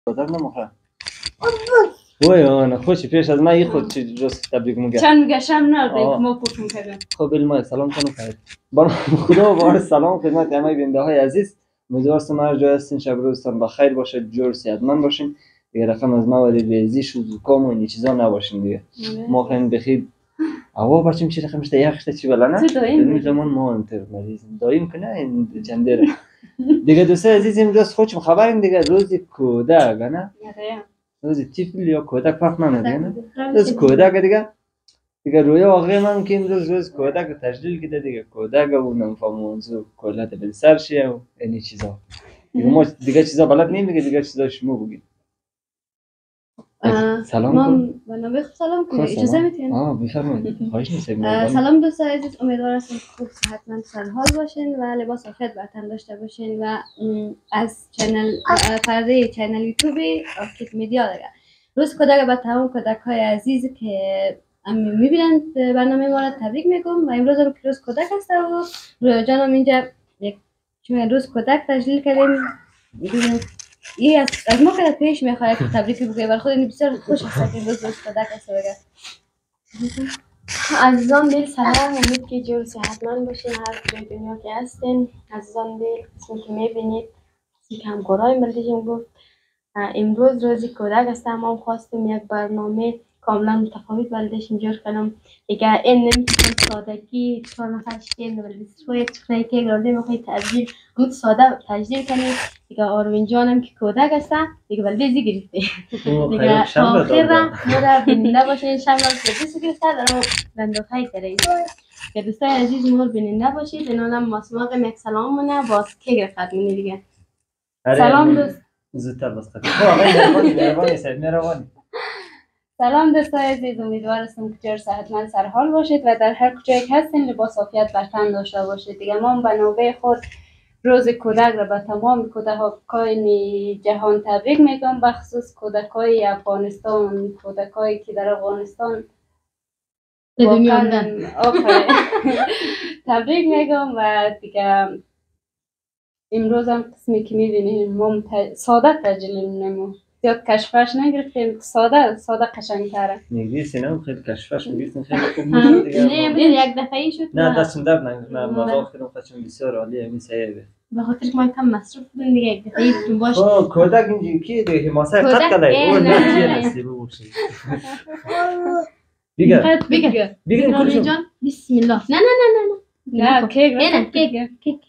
کودک نموخه وای آنها خوشی پیش از من خود چی جز تبریک میگه چند میگه شم نردیم که ما پوکم کردم. خب ما سلام کنم خیر خدا بار سلام خدمت همه بیننده های عزیز. امیدوارم هر جای هستین شب روزتان بخیر باشه، جور صحتمند باشین دیگه. رقم از ما ولی ریزش و زکام و این چیزا نباشین دیگه. ما خیلی بخیر هوا بچیم چی رقم شده یخته چی بلا نه این زمان ما انتر مریض دایم کنه این چندره دیگه. دوستای عزیز امروز خودم خبریم دیگه روز کودک نه روز طفل یا کودک فرق نمیکنه نه روز کودک دیگه رویا واقعا من که امروز روز کودک رو تجلیل کده دیگه. کودک و نمیفهم موضوع کلات بل سر شه و این چیزا دیگه. ما دیگه چیزا بلد نمیگه دیگه چیزا شما بگید. سلام من بنابه سلام کنم اجازه میتونید؟ بفرمایید خواهش می‌کنم. سلام دوستان عزیز، امیدوارم که خوب صحتمند سرحال باشین و لباس سفید بر تن داشته باشین و از چنل فرضی چنل یوتیوبی آفکیت میدیا دیگه. روز کودک به تمام کودک‌های عزیز که میبینند برنامه ما را تبریک میگم و امروز هم که روز کودک هست و رویا جانم اینجا چون روز کودک تجلیل کردیم. این از ما که پیش میخواد که تبریک بگه بر خود این بسیار خوش است که روز کودک است بگه. عزیزان دل سلام، امید که جور صحتمند باشین هر جای دنیا که هستین. عزیزان دل قسمی که میبینید قسمی که همکارای مردیشون گفت امروز روزی کودک است. ما خواستم یک برنامه کاملا متفاوت بلدش اینجور کنم دیگه. این نمیتونم سادگی 4 نفر شکل ولی سوی چکنه که گرده میخوایی تبدیل بود ساده تجدیل کنید دیگه. آروین جانم که کودک است دیگه بلده زی گرفته دیگه. آخر را مورا بیننده باشین شب را سربیسو گرفته دارم بندوخای ترین که دوستای عزیز مور بیننده باشید. اینانم ماسماقم یک سلام منه باز که گرفت منی دیگه. سلام دوست زودتر بسته مهربانی سید مهربانی. سلام دوستای عزیز، امیدوارم که جور صحتمند سرحال باشید و در هر کجایی که هستین لباس عافیت بر تن داشته باشید دیگه. ما به نوبه خود روز کودک را به تمام کودکان جهان تبریک میگم، بخصوص کودکای افغانستان، کودکایی که در افغانستان به دنیا آمدن تبریک میگم. و دیگه امروز هم قسمی که میبینیم ما ساده تجلیل نمو زیاد کشفش نگرفتیم، ساده قشنگ‌تره. نگریسین هم خیلی کشفش میگیرسین خیلی خوب میشه دیگه. نه امروز یک دفعه‌ای شد. نه دستم درد نگرفت. نه مذاق کردم خودم بسیار عالیه همین سیه به خاطر که ما کم مصرف بودیم دیگه. یک دفعه‌ای بودیم باش کودک اینجا کی دیگه حماسه قد کده اون نه چیه نسلی ببخشید بگیر کلشون جان بسم الله. نه نه نه نه نه کیک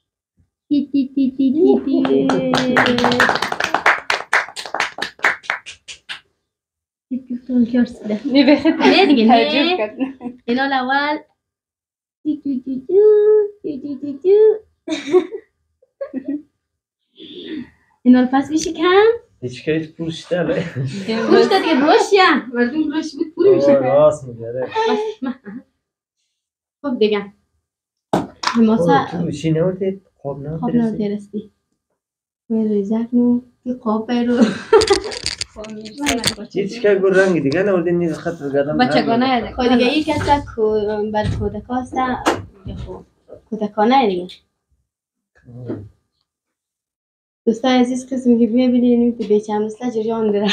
گفتم کار سده نه دیگه تعجب کرد. اینا الاول اینا الپس میشه کم هیچ کهیت پولش داره پولش ده دیگه روشیا مردم روش بود پولی میشه راست میگره. خب دیگه هماسا تو چی نوردید؟ خواب نوردی رستی ریزک نو که خواب بیرو هیچ که گل رنگی دیگه نوردید نیز خط بگردم بچگانه یده خب دیگه یک کسا بر کودک هست کودکانه دیگه. دوستای عزیز قسمی که میبینید بیچه هم مثل جریان داره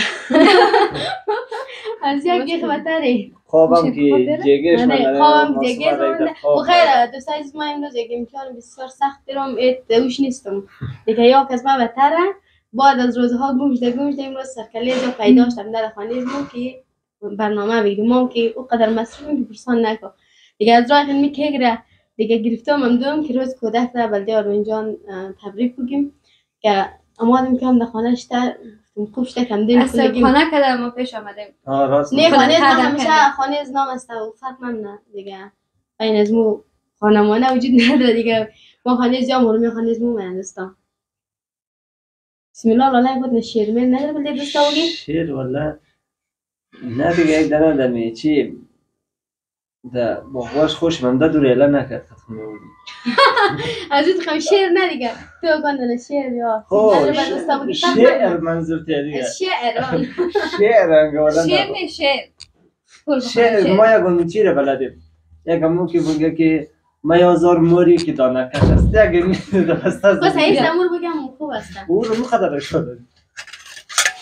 از یک گیخ بطری خوابم که جگرش من داره خوابم جگرش من داره و خیره دوستای عزیز ما امروز یک امتحان بسیار سخت دارم دوش نیستم دیگه. یا کس من بطره بعد از روزها گمشده امروز سرکله جا پیدا شدم در خانه بودم که برنامه بگیرم ما که او قدر مصروفیم که پرسان نکن دیگه. از راه خیلی که گره دیگه گرفتم هم دوم که روز کودک را بلده آروین جان تبریک بگیم که امادم که هم در خانه شده خوب شده کم دیم اصلا خانه کده ما پیش آمدیم. راست نه خانه از نام همیشه خانه از نام است و فرق من دیگه. این از مو خانمانه وجود نداره دیگه. ما خانه از جام رو خانه از مو من هستم. بسم الله الله بود نشیر من نداره بلده دوستا بگی شیر والله نه دیگه یک دانه دمی چی ده باقواش خوش من ده دور اعلان نکرد ختم نبودیم از این خواهم شعر نه دیگه تو گاندن شعر یا شعر منظور ته دیگه شعر ما یکم چی رو بلدیم یکم که بگه که میازار موری که دانه کش است یکی میده بسته است بس هیچ امور بگم خوب است او رو مخدر شده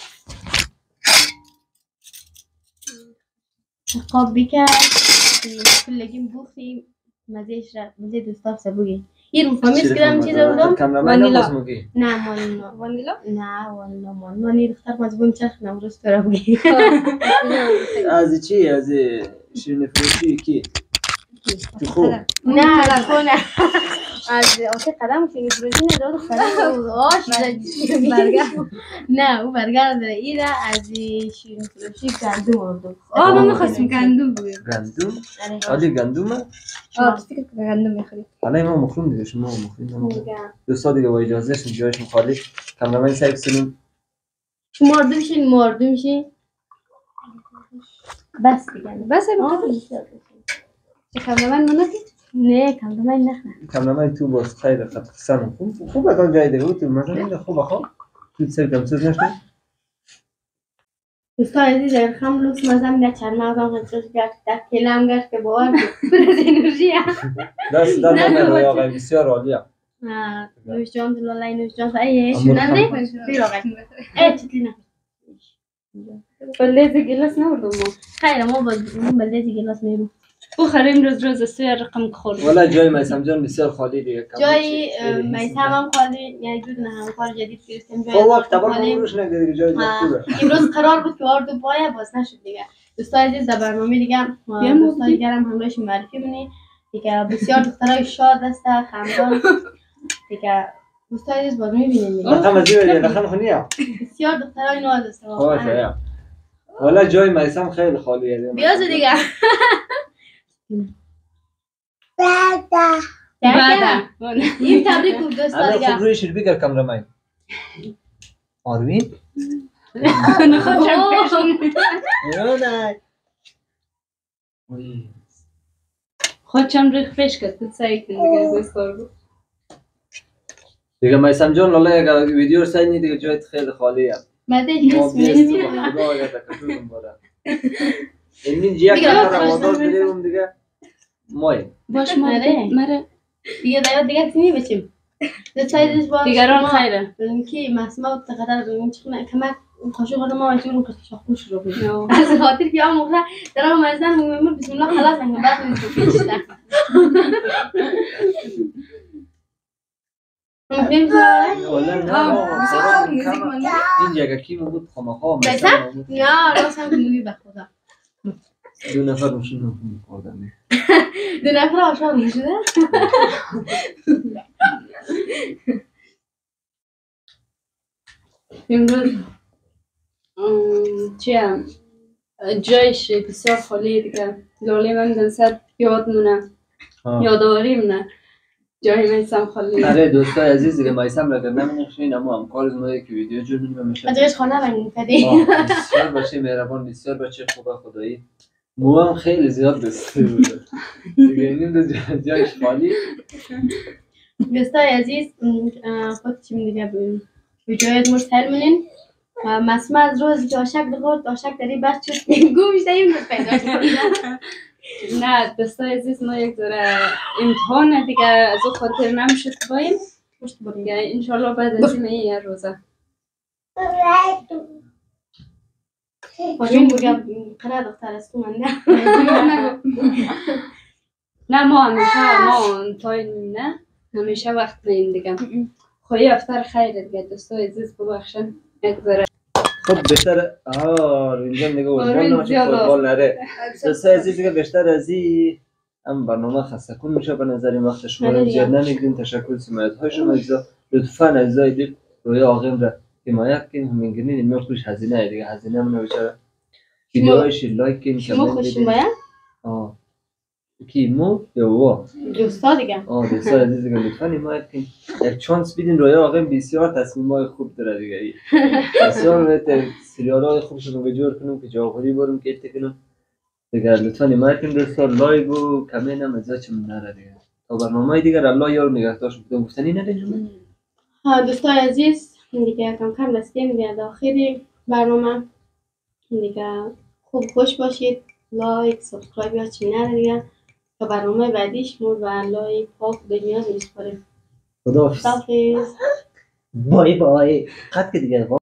قاب بکر کلگیم بوختیم مزهش را مزه دوستاب سبوگی این رو فهمیست کردم چیز بودم وانیلا نه وانیلا نه والله من این دختر مجبور چرخ نمروز تو را بگی از چی؟ از شیرین فروشی کی؟ خوب نه خونه از آسه قدم که فروشی نداره دختر آش نه او برگرد داره این از شیرین فروشی گندم آردم من میخواستم گندم بگویم گندم؟ آلی گندمه؟ بس فکر که گندم میخوریم حالا ما مخروم دیگه شما مخروم دوستا دیگه با اجازه شون جایشون خالی کامرمن سعی کنیم مردم میشین بس دیگه بس کامرمن منو نه کامرمن نخنه کامرمن تو باز خیلی خطرسان خوب از آن جای دیگه تو مثلا خوب خوب تو سر دمسوز نشد دوستا عزیز اگر خم لوس مزم نه چند مغزم خطرش گرد در کلم گرد که باور بود از انرژی دست در من روی آقای بسیار عالیه نوش جان دلالای نوش جان ای شدن نه بیر آقای ای چطلی نه بلدی گلاس نوردم خیلی ما بلدی گلاس میرم بخوریم روز سوی رقم خورد والا جای میسم جان بسیار خالی دیگه جای میسم هم خالی یعنی دود نه هم کار جدید گرفتیم جای وقت تبار مروش نگیری جای خوبه امروز قرار بود که آردو پایه باز نشد دیگه دوستای عزیز در برنامه دیگه دوستای دیگر هم همراهش معرفی بینی دیگه بسیار دخترای شاد است خندان دیگه دوستای عزیز باز میبینیم دیگه رقم ازی رقم خونیه بسیار دخترای ناز است واقعا والا جای میسم خیلی خالیه بیاز دیگه بعد این تبریک بود دوستا دیگه خوب روی شیر بگر کامرمن آروین خودشم ریخ کرد سعی کن دیگه دوستار بود دیگه میسم جان لالا اگر ویدیو رو سعی دیگه جایت خیلی خالیه مده هیچ می‌نیم خدا اگر تکتون باره این جیا که آواز بریم دیگه مای باش مره دیگه دیگه چی می‌بچیم دوستای باش دیگران خیره کی مسما تقدر چون کمک خوشو خودم ما چون که شخص شروع کنیم از خاطر که هم موقع درام مزدن میمون بسم الله خلاص من بعد نیست پیشتن این جگه کی بود خماها نه راستم میگی به خدا دو نفر روشون می‌خوردن دو نفر عاشق میشده امروز چیه جایش بسیار خالی دیگه لاله من دنسر یاد مونه یادآوری مونه جای میسم خالی آره دوستای عزیز دیگه میسم را نمی‌نشین اما همکار زمایی که ویدیو جور میشه ازش خانه بنین کدی بسیار بچه مهربان بسیار بچه خوبه خدایی مو هم خیلی زیاد بسته بوده دیگه این جایش خالی دوستای عزیز خود چی میگه ویدیویت مرسل منین مسمه از روزی که آشک بخورد آشک داری بس شد گو میشه این روز پیدا شد نه دوستای عزیز ما یک ذره امتحان دیگه از او خاطر نمیشد بایم دیگه انشالله بعد از این یه روزه باشون بگم قرار دختر از تو منده نه ما همیشه تایم نه همیشه وقت نیم دیگه خواهی افتر خیره دیگه دوستای عزیز ببخشن یک ذره خب بهتر اینجا دیگه فوتبال نمیشه فوتبال نره دوستای عزیز دیگه بیشتر از این هم برنامه خسته کن میشه به نظر این وقت شما رو زیاد نمیگیریم تشکر حمایت های شما عزیزا لطفاً عزیزای دل روی آقیم را حمایت کنین همین گرین میاد خوش هزینه دیگه هزینه من بیچاره ویدیوهاش لایک کنین شما خوش حمایت کی مو یا وا دوستا دیگه دوستا عزیز دیگه لطفاً حمایت کنین یک چانس بدین روی آقیم بسیار تصمیمای خوب داره دیگه بسیار بهتر سریالای خوبش رو به جور کنم که جاوری برم که کنم دیگه لطفاً حمایت کنین دوستا لایک و کامنت هم ازش نره دیگه تا برنامه‌ای دیگه الله یار نگهدارش بودم گفتنی نداریم دوستای عزیز دیگه کم کم رسیدیم به آخر برنامه دیگه خوب خوش باشید لایک سابسکرایب یا چی نره دیگه تا برنامه بعدیش مور و لایک پاک دنیا میسپاریم خداحافظ بای بای قد که دیگه